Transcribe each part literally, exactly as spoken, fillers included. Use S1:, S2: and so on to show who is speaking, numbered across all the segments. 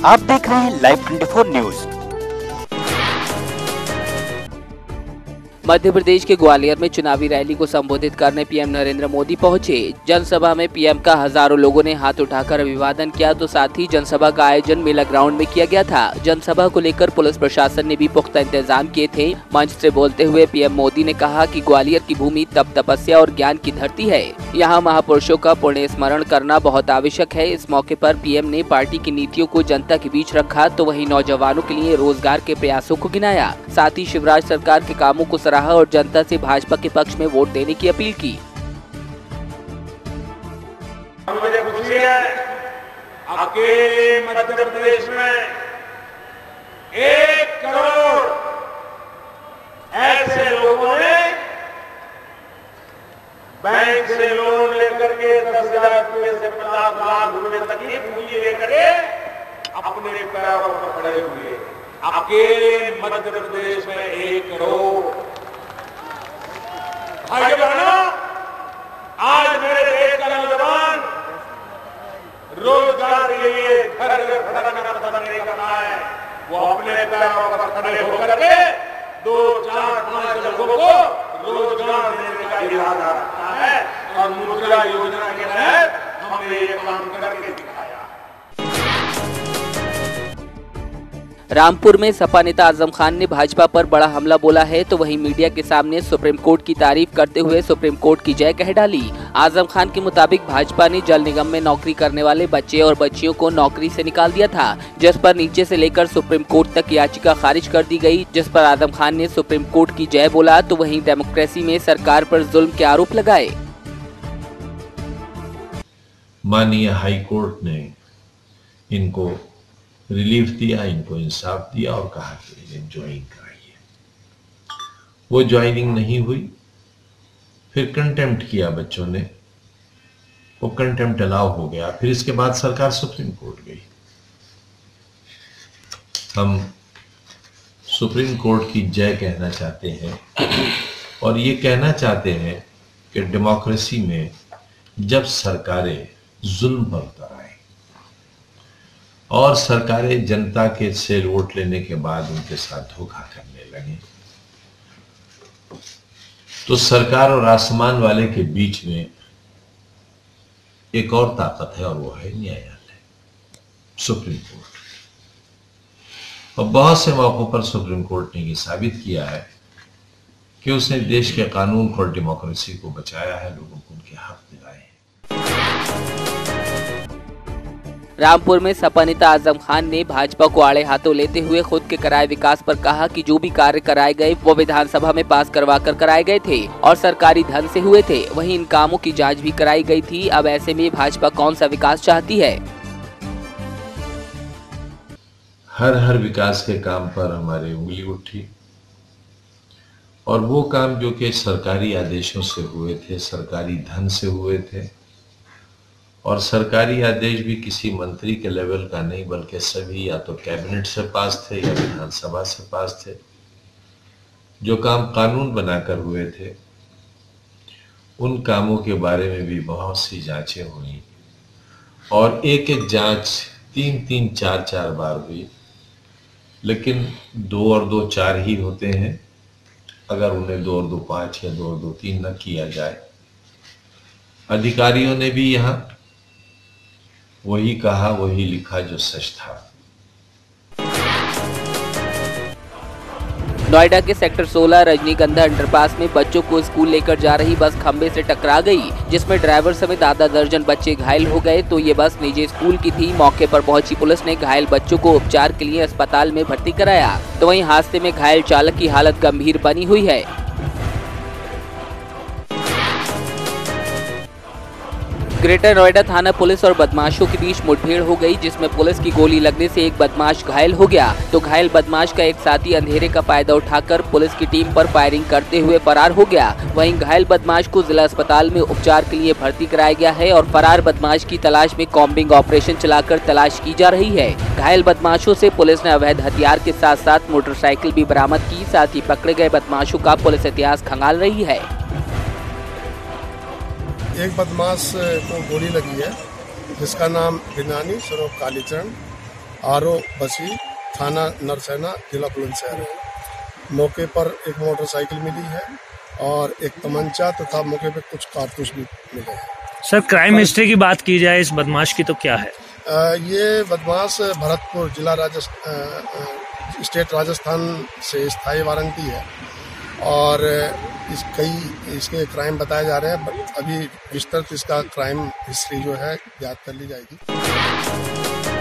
S1: आप देख रहे हैं live twenty four news.
S2: Madhya Pradesh के ग्वालियर में चुनावी रैली को संबोधित करने पीएम नरेंद्र मोदी पहुंचे। जनसभा में पीएम का हजारों लोगों ने हाथ उठाकर अभिवादन किया, तो साथ ही जनसभा का आयोजन मेला ग्राउंड में किया गया था। जनसभा को लेकर पुलिस प्रशासन ने भी पुख्ता इंतजाम किए थे। मंच से बोलते हुए पीएम मोदी ने कहा कि ग्वालियर की भूमि तप तपस्या और ज्ञान की धरती है। यहाँ महापुरुषों का पुण्य स्मरण करना बहुत आवश्यक है। इस मौके पर पीएम ने पार्टी की नीतियों को जनता के बीच रखा, तो वहीं नौजवानों के लिए रोजगार के प्रयासों को गिनाया। साथ ही शिवराज सरकार के कामों को सराहा और जनता से भाजपा के पक्ष में वोट देने की अपील की।
S3: मुझे खुशी है, अकेले मध्य प्रदेश में एक करोड़ ऐसे लोगों ने बैंक से लोन लेकर के दस हजार रुपये से पचास लाख रुपए तक की पूंजी लेकर के अपने पैरों पर खड़े हुए। अकेले मध्य प्रदेश में एक करोड़ भाई बहनों, आज मेरे देश का नौजवान रोजगार के लिए घर घर खड़ा पसंद नहीं करना है। वो अपने पैरों पर खड़े होकर के दो चार पांच लोगों को रोजगार देने का इरादा रखता है और मुद्रा योजना के तहत हमने ये काम करके दिखाया।
S2: रामपुर में सपा नेता आजम खान ने भाजपा पर बड़ा हमला बोला है, तो वहीं मीडिया के सामने सुप्रीम कोर्ट की तारीफ करते हुए सुप्रीम कोर्ट की जय कह डाली। आजम खान के मुताबिक भाजपा ने जल निगम में नौकरी करने वाले बच्चे और बच्चियों को नौकरी से निकाल दिया था, जिस पर नीचे से लेकर सुप्रीम कोर्ट तक याचिका खारिज कर दी गई, जिस पर आजम खान ने सुप्रीम कोर्ट की जय बोला, तो वहीं डेमोक्रेसी में सरकार पर जुल्म के आरोप लगाए।
S4: माननीय हाई कोर्ट ने इनको रिलीफ दिया, इनको इंसाफ दिया और कहा कि ज्वाइन कराइए। वो ज्वाइनिंग नहीं हुई, फिर कंटेम्प्ट किया बच्चों ने, वो कंटेम्प्ट अलाउ हो गया। फिर इसके बाद सरकार सुप्रीम कोर्ट गई। हम सुप्रीम कोर्ट की जय कहना चाहते हैं और ये कहना चाहते हैं कि डेमोक्रेसी में जब सरकारें जुल्म पर उतर आए और सरकारें जनता के से वोट लेने के बाद उनके साथ धोखा करने लगे, तो सरकार और आसमान वाले के बीच में एक और ताकत है और वो है न्यायालय, सुप्रीम कोर्ट। और बहुत से मौकों पर सुप्रीम कोर्ट ने ये साबित किया है कि उसने देश के कानून और डेमोक्रेसी को बचाया है, लोगों को उनके हक दिलाए हैं।
S2: रामपुर में सपा नेता आजम खान ने भाजपा को आड़े हाथों लेते हुए खुद के कराए विकास पर कहा कि जो भी कार्य कराए गए वो विधानसभा में पास करवा कर कराए गए थे और सरकारी धन से हुए थे। वहीं इन कामों की जांच भी कराई गई थी। अब ऐसे में भाजपा कौन सा विकास चाहती है?
S4: हर हर विकास के काम पर हमारी उंगली उठी और वो काम जो कि सरकारी आदेशों से हुए थे, सरकारी धन से हुए थे, और सरकारी आदेश भी किसी मंत्री के लेवल का नहीं बल्कि सभी या तो कैबिनेट से पास थे या विधानसभा से पास थे, जो काम कानून बनाकर हुए थे, उन कामों के बारे में भी बहुत सी जांचें हुई और एक एक जांच तीन तीन चार चार बार हुई। लेकिन दो और दो चार ही होते हैं अगर उन्हें दो और दो पाँच या दो और दो तीन न किया जाए। अधिकारियों ने भी यहाँ वही कहा, वही लिखा जो सच था।
S2: नोएडा के सेक्टर सोलह रजनीगंधा अंडरपास में बच्चों को स्कूल लेकर जा रही बस खंबे से टकरा गई, जिसमें ड्राइवर समेत आधा दर्जन बच्चे घायल हो गए। तो ये बस निजी स्कूल की थी। मौके पर पहुंची पुलिस ने घायल बच्चों को उपचार के लिए अस्पताल में भर्ती कराया, तो वहीं हादसे में घायल चालक की हालत गंभीर बनी हुई है। ग्रेटर नोएडा थाना पुलिस और बदमाशों के बीच मुठभेड़ हो गई, जिसमें पुलिस की गोली लगने से एक बदमाश घायल हो गया, तो घायल बदमाश का एक साथी अंधेरे का फायदा उठाकर पुलिस की टीम पर फायरिंग करते हुए फरार हो गया। वहीं घायल बदमाश को जिला अस्पताल में उपचार के लिए भर्ती कराया गया है और फरार बदमाश की तलाश में कॉम्बिंग ऑपरेशन चलाकर तलाश की जा रही है। घायल बदमाशों से पुलिस ने अवैध हथियार के साथ साथ मोटरसाइकिल भी बरामद की। साथ ही पकड़े गए बदमाशों का पुलिस इतिहास खंगाल रही है।
S5: एक बदमाश को गोली लगी है जिसका नाम बिनानी सरोफ कालीचरण, आर ओ बसी, थाना नरसैना, जिला बुलंदशहर है। मौके पर एक मोटरसाइकिल मिली है और एक तमंचा तथा मौके पर कुछ कारतूस भी मिले हैं।
S6: सर, क्राइम हिस्ट्री की बात की जाए इस बदमाश की तो क्या है?
S5: आ, ये बदमाश भरतपुर जिला राजस्थान स्टेट राजस्थान से स्थायी वारंटी है और इस कई इसके क्राइम बताए जा रहे हैं। अभी विस्तृत इसका क्राइम हिस्ट्री जो है याद कर ली जाएगी।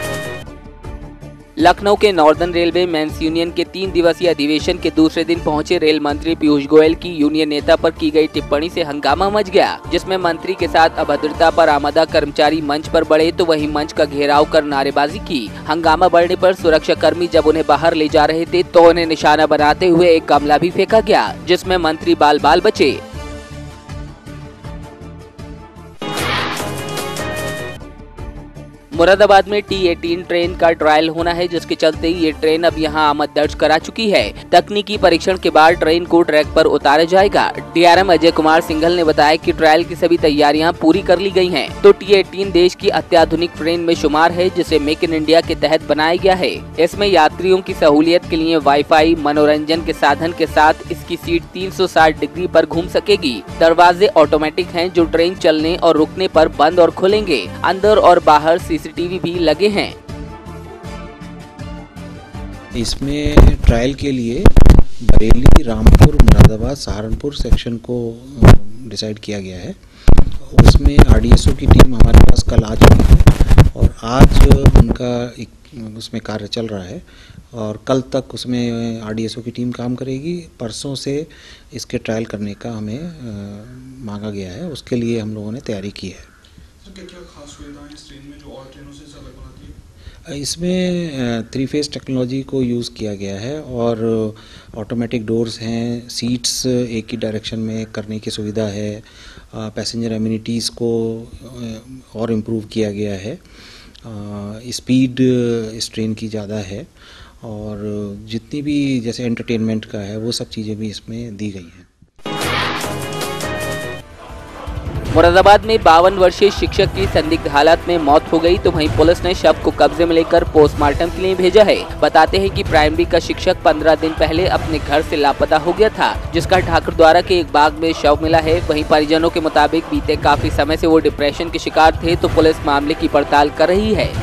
S2: लखनऊ के नॉर्दर्न रेलवे मेंस यूनियन के तीन दिवसीय अधिवेशन के दूसरे दिन पहुंचे रेल मंत्री पीयूष गोयल की यूनियन नेता पर की गई टिप्पणी से हंगामा मच गया, जिसमें मंत्री के साथ अभद्रता पर आमदा कर्मचारी मंच पर बढ़े तो वहीं मंच का घेराव कर नारेबाजी की। हंगामा बढ़ने पर सुरक्षा कर्मी जब उन्हें बाहर ले जा रहे थे तो उन्हें निशाना बनाते हुए एक गमला भी फेंका गया, जिसमें मंत्री बाल बाल बचे। मुरादाबाद में टी अठारह ट्रेन का ट्रायल होना है, जिसके चलते ये ट्रेन अब यहां आमद दर्ज करा चुकी है। तकनीकी परीक्षण के बाद ट्रेन को ट्रैक पर उतारा जाएगा। डीआरएम अजय कुमार सिंघल ने बताया कि ट्रायल की सभी तैयारियां पूरी कर ली गई हैं। तो टी अठारह देश की अत्याधुनिक ट्रेन में शुमार है, जिसे मेक इन इंडिया के तहत बनाया गया है। इसमें यात्रियों की सहूलियत के लिए वाईफाई, मनोरंजन के साधन के साथ इसकी सीट तीन सौ साठ डिग्री पर घूम सकेगी। दरवाजे ऑटोमेटिक हैं, जो ट्रेन चलने और रुकने पर बंद और खुलेंगे। अंदर और बाहर सीसीटीवी भी लगे हैं।
S7: इसमें ट्रायल के लिए बरेली, रामपुर, मुरादाबाद, सहारनपुर सेक्शन को डिसाइड किया गया है। उसमें आरडीएसओ की टीम हमारे पास कल आ चुकी है और आज उनका एक उसमें कार्य चल रहा है और कल तक उसमें आरडीएसओ की टीम काम करेगी। परसों से इसके ट्रायल करने का हमें आ, मांगा गया है, उसके लिए हम लोगों ने तैयारी की है।
S8: क्या क्या खास सुविधाएं इस ट्रेन में जो और ट्रेनों से अलग बनाती है?
S7: इसमें थ्री फेस टेक्नोलॉजी को यूज़ किया गया है और ऑटोमेटिक डोर्स हैं, सीट्स एक ही डायरेक्शन में करने की सुविधा है, पैसेंजर एमिनिटीज़ को और इम्प्रूव किया गया है, स्पीड इस ट्रेन की ज़्यादा है और जितनी भी जैसे एंटरटेनमेंट का है वो सब चीज़ें भी इसमें दी गई हैं।
S2: मुरादाबाद में बावन वर्षीय शिक्षक की संदिग्ध हालत में मौत हो गई, तो वहीं पुलिस ने शव को कब्जे में लेकर पोस्टमार्टम के लिए भेजा है। बताते हैं कि प्राइमरी का शिक्षक पंद्रह दिन पहले अपने घर से लापता हो गया था, जिसका ठाकुर द्वारा के एक बाग में शव मिला है। वहीं परिजनों के मुताबिक बीते काफी समय से वो डिप्रेशन के शिकार थे, तो पुलिस मामले की पड़ताल कर रही है।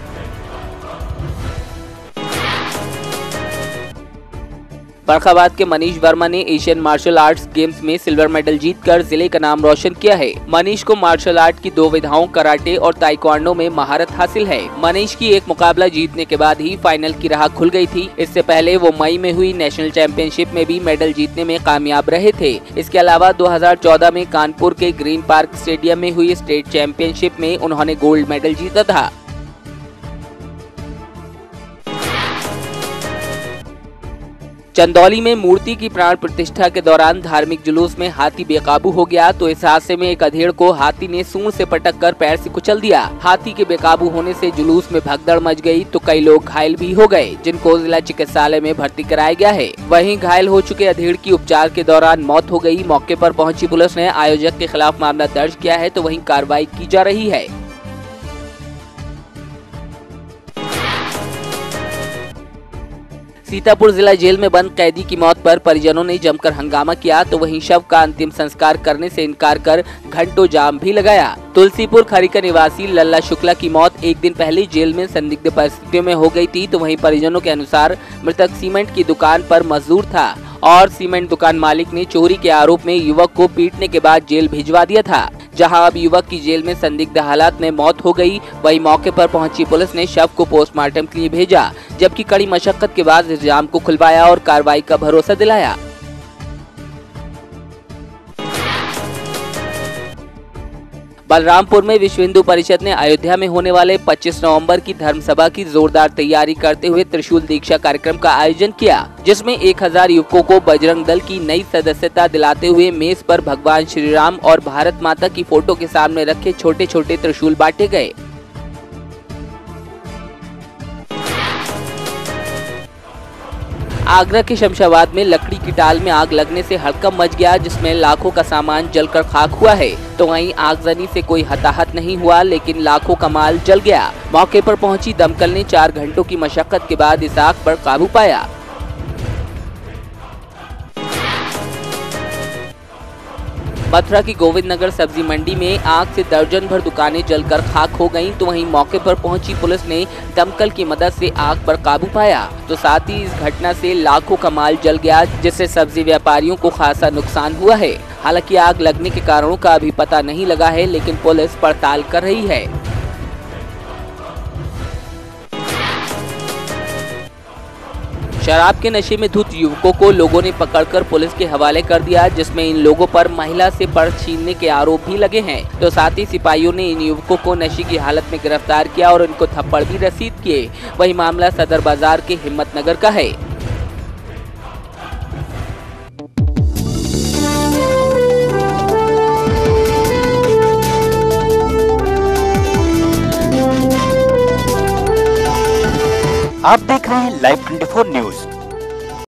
S2: फर्रुखाबाद के मनीष वर्मा ने एशियन मार्शल आर्ट्स गेम्स में सिल्वर मेडल जीतकर जिले का नाम रोशन किया है। मनीष को मार्शल आर्ट की दो विधाओं कराटे और ताइक्वांडो में महारत हासिल है। मनीष की एक मुकाबला जीतने के बाद ही फाइनल की राह खुल गई थी। इससे पहले वो मई में हुई नेशनल चैंपियनशिप में भी मेडल जीतने में कामयाब रहे थे। इसके अलावा दो हज़ार चौदह में कानपुर के ग्रीन पार्क स्टेडियम में हुई स्टेट चैंपियनशिप में उन्होंने गोल्ड मेडल जीता था। चंदौली में मूर्ति की प्राण प्रतिष्ठा के दौरान धार्मिक जुलूस में हाथी बेकाबू हो गया, तो इस हादसे में एक अधेड़ को हाथी ने सूंड से पटककर पैर से कुचल दिया। हाथी के बेकाबू होने से जुलूस में भगदड़ मच गई, तो कई लोग घायल भी हो गए, जिनको जिला चिकित्सालय में भर्ती कराया गया है। वहीं घायल हो चुके अधेड़ की उपचार के दौरान मौत हो गई। मौके पर पहुंची पुलिस ने आयोजक के खिलाफ मामला दर्ज किया है, तो वहीं कार्रवाई की जा रही है। सीतापुर जिला जेल में बंद कैदी की मौत पर परिजनों ने जमकर हंगामा किया, तो वहीं शव का अंतिम संस्कार करने से इनकार कर घंटों जाम भी लगाया। तुलसीपुर खरीका निवासी लल्ला शुक्ला की मौत एक दिन पहले जेल में संदिग्ध परिस्थितियों में हो गई थी, तो वहीं परिजनों के अनुसार मृतक सीमेंट की दुकान पर मजदूर था और सीमेंट दुकान मालिक ने चोरी के आरोप में युवक को पीटने के बाद जेल भिजवा दिया था, जहां अब युवक की जेल में संदिग्ध हालात में मौत हो गई। वहीं मौके पर पहुंची पुलिस ने शव को पोस्टमार्टम के लिए भेजा, जबकि कड़ी मशक्कत के बाद इस जाम को खुलवाया और कार्रवाई का भरोसा दिलाया। बलरामपुर में विश्व हिंदू परिषद ने अयोध्या में होने वाले पच्चीस नवंबर की धर्म सभा की जोरदार तैयारी करते हुए त्रिशूल दीक्षा कार्यक्रम का आयोजन किया, जिसमें एक हज़ार युवकों को बजरंग दल की नई सदस्यता दिलाते हुए मेज पर भगवान श्री राम और भारत माता की फोटो के सामने रखे छोटे छोटे त्रिशूल बांटे गए। आगरा के शमशाबाद में लकड़ी की टाल में आग लगने से हड़कंप मच गया, जिसमें लाखों का सामान जलकर खाक हुआ है। तो वहीं आगजनी से कोई हताहत नहीं हुआ, लेकिन लाखों का माल जल गया। मौके पर पहुंची दमकल ने चार घंटों की मशक्कत के बाद इस आग पर काबू पाया। मथुरा की गोविंद नगर सब्जी मंडी में आग से दर्जन भर दुकानें जलकर खाक हो गईं, तो वहीं मौके पर पहुंची पुलिस ने दमकल की मदद से आग पर काबू पाया। तो साथ ही इस घटना से लाखों का माल जल गया, जिससे सब्जी व्यापारियों को खासा नुकसान हुआ है। हालांकि आग लगने के कारणों का अभी पता नहीं लगा है, लेकिन पुलिस पड़ताल कर रही है। शराब के नशे में धुत युवकों को लोगों ने पकड़कर पुलिस के हवाले कर दिया, जिसमें इन लोगों पर महिला से पर्स छीनने के आरोप भी लगे हैं। तो साथ ही सिपाहियों ने इन युवकों को नशे की हालत में गिरफ्तार किया और इनको थप्पड़ भी रसीद किए। वही मामला सदर बाजार के हिम्मतनगर का है।
S1: आप देख रहे हैं लाइव चौबीस न्यूज।